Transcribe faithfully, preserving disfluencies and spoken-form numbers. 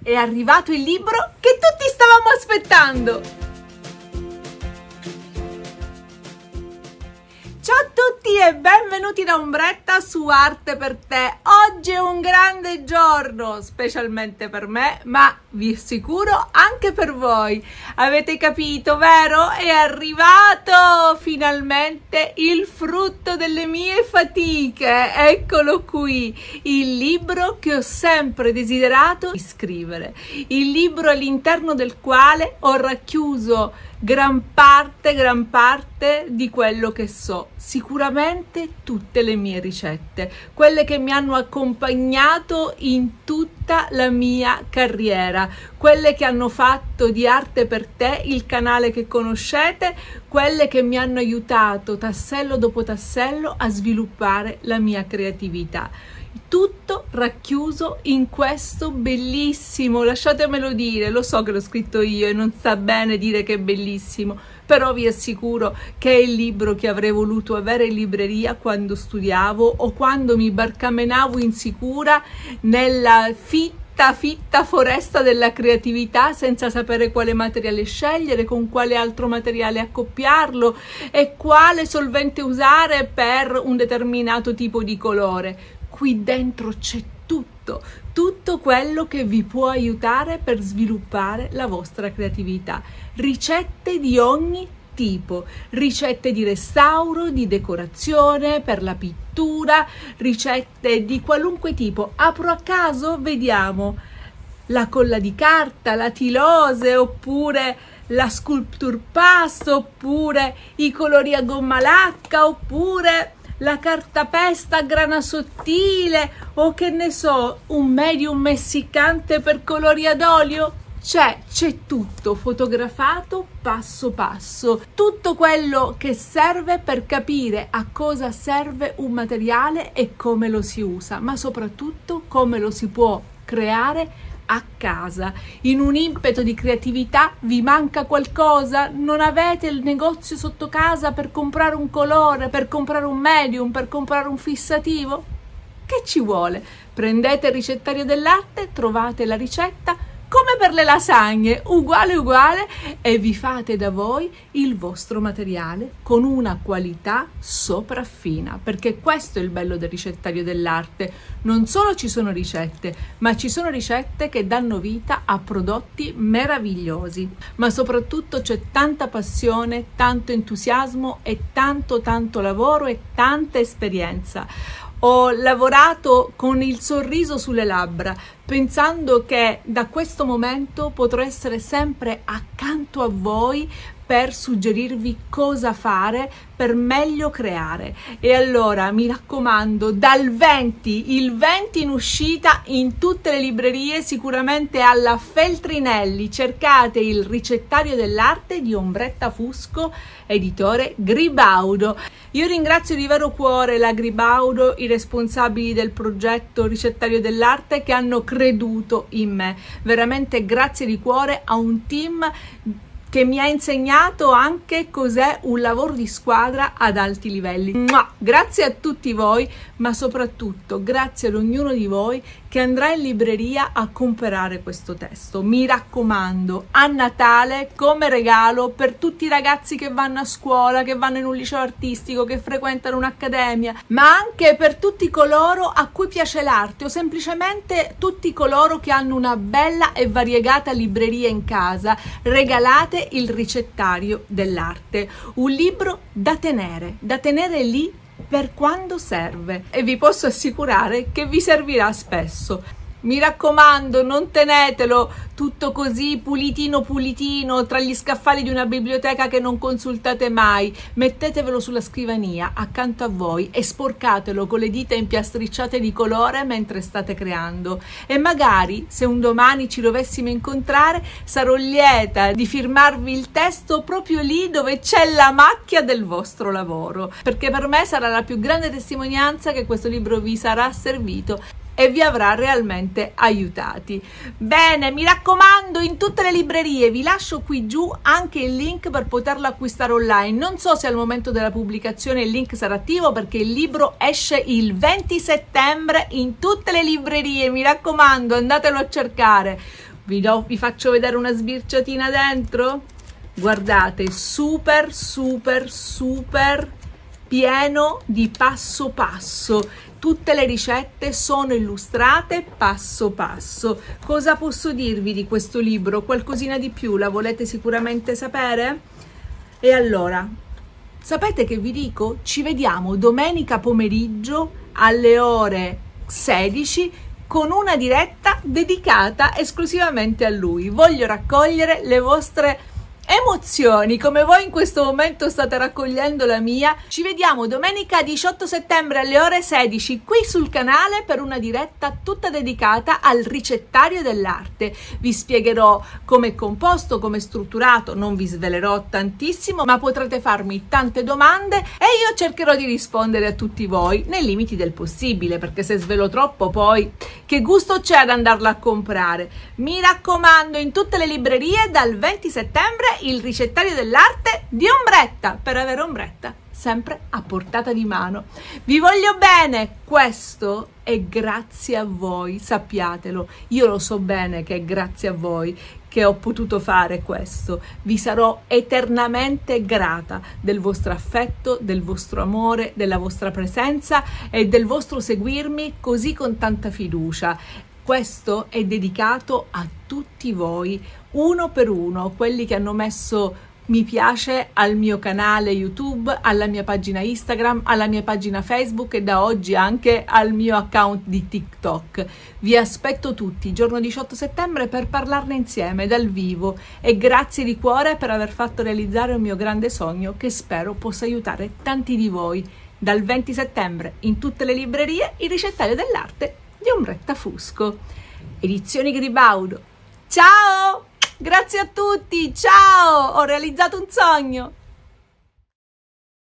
è arrivato il libro che tutti stavamo aspettando! Ciao a tutti e benvenuti da Ombretta su Arte per te. Oggi è un grande giorno, specialmente per me, ma vi assicuro anche per voi. Avete capito, vero? È arrivato finalmente il frutto delle mie fatiche. Eccolo qui, il libro che ho sempre desiderato di scrivere. Il libro all'interno del quale ho racchiuso gran parte, gran parte di quello che so, sicuramente tutte le mie ricette, quelle che mi hanno accompagnato in tutta la mia carriera, quelle che hanno fatto di Arte per te il canale che conoscete, quelle che mi hanno aiutato tassello dopo tassello a sviluppare la mia creatività. Tutto racchiuso in questo bellissimo, lasciatemelo dire, lo so che l'ho scritto io e non sta bene dire che è bellissimo, però vi assicuro che è il libro che avrei voluto avere in libreria quando studiavo o quando mi barcamenavo insicura nella fitta fitta foresta della creatività senza sapere quale materiale scegliere, con quale altro materiale accoppiarlo e quale solvente usare per un determinato tipo di colore. Qui dentro c'è tutto, tutto quello che vi può aiutare per sviluppare la vostra creatività. Ricette di ogni tipo, ricette di restauro, di decorazione, per la pittura, ricette di qualunque tipo. Apro a caso, vediamo la colla di carta, la tilose, oppure la sculpture paste, oppure i colori a gomma lacca, oppure la cartapesta a grana sottile o che ne so, un medium essiccante per colori ad olio. C'è, c'è tutto fotografato passo passo, tutto quello che serve per capire a cosa serve un materiale e come lo si usa, ma soprattutto come lo si può creare a casa. In un impeto di creatività vi manca qualcosa? Non avete il negozio sotto casa per comprare un colore, per comprare un medium, per comprare un fissativo? Che ci vuole? Prendete il ricettario dell'arte, trovate la ricetta come per le lasagne, uguale uguale, e vi fate da voi il vostro materiale con una qualità sopraffina, perché questo è il bello del ricettario dell'arte. Non solo ci sono ricette, ma ci sono ricette che danno vita a prodotti meravigliosi, ma soprattutto c'è tanta passione, tanto entusiasmo e tanto tanto lavoro e tanta esperienza. Ho lavorato con il sorriso sulle labbra, pensando che da questo momento potrò essere sempre accanto a voi per suggerirvi cosa fare per meglio creare. E allora mi raccomando, dal venti, il venti in uscita in tutte le librerie, sicuramente alla Feltrinelli, cercate il ricettario dell'arte di Ombretta Fusco, editore Gribaudo. Io ringrazio di vero cuore la Gribaudo, i responsabili del progetto Ricettario dell'Arte, che hanno creduto in me. Veramente grazie di cuore a un team che mi ha insegnato anche cos'è un lavoro di squadra ad alti livelli. Mua! Grazie a tutti voi, ma soprattutto grazie ad ognuno di voi che andrà in libreria a comprare questo testo. Mi raccomando, a Natale come regalo per tutti i ragazzi che vanno a scuola, che vanno in un liceo artistico, che frequentano un'accademia, ma anche per tutti coloro a cui piace l'arte o semplicemente tutti coloro che hanno una bella e variegata libreria in casa. Regalate il ricettario dell'arte, un libro da tenere, da tenere lì per quando serve, e vi posso assicurare che vi servirà spesso. Mi raccomando, non tenetelo tutto così pulitino pulitino tra gli scaffali di una biblioteca che non consultate mai. Mettetevelo sulla scrivania accanto a voi e sporcatelo con le dita impiastricciate di colore mentre state creando. E magari, se un domani ci dovessimo incontrare, sarò lieta di firmarvi il testo proprio lì dove c'è la macchia del vostro lavoro, perché per me sarà la più grande testimonianza che questo libro vi sarà servito e vi avrà realmente aiutati. Bene, mi raccomando, in tutte le librerie vi lascio qui giù anche il link per poterlo acquistare online. Non so se al momento della pubblicazione il link sarà attivo, perché il libro esce il venti settembre in tutte le librerie. Mi raccomando, andatelo a cercare. Vi, do, vi faccio vedere una sbirciatina dentro? Guardate, super super super pieno di passo passo. Tutte le ricette sono illustrate passo passo. Cosa posso dirvi di questo libro? Qualcosina di più? La volete sicuramente sapere? E allora, sapete che vi dico? Ci vediamo domenica pomeriggio alle ore sedici con una diretta dedicata esclusivamente a lui. Voglio raccogliere le vostre emozioni, come voi in questo momento state raccogliendo la mia. Ci vediamo domenica diciotto settembre alle ore sedici qui sul canale per una diretta tutta dedicata al ricettario dell'arte. Vi spiegherò come è composto, come è strutturato, non vi svelerò tantissimo, ma potrete farmi tante domande e io cercherò di rispondere a tutti voi nei limiti del possibile, perché se svelo troppo poi che gusto c'è ad andarla a comprare. Mi raccomando, in tutte le librerie dal venti settembre il ricettario dell'arte di Ombretta, per avere Ombretta sempre a portata di mano. Vi voglio bene, questo è grazie a voi, sappiatelo. Io lo so bene che è grazie a voi che ho potuto fare questo. Vi sarò eternamente grata del vostro affetto, del vostro amore, della vostra presenza e del vostro seguirmi così con tanta fiducia. Questo è dedicato a tutti voi, uno per uno, quelli che hanno messo mi piace al mio canale YouTube, alla mia pagina Instagram, alla mia pagina Facebook e da oggi anche al mio account di TikTok. Vi aspetto tutti giorno diciotto settembre per parlarne insieme dal vivo e grazie di cuore per aver fatto realizzare un mio grande sogno che spero possa aiutare tanti di voi. Dal venti settembre in tutte le librerie il ricettario dell'arte di Ombretta Fusco. Edizioni Gribaudo. Ciao! Grazie a tutti, ciao! Ho realizzato un sogno!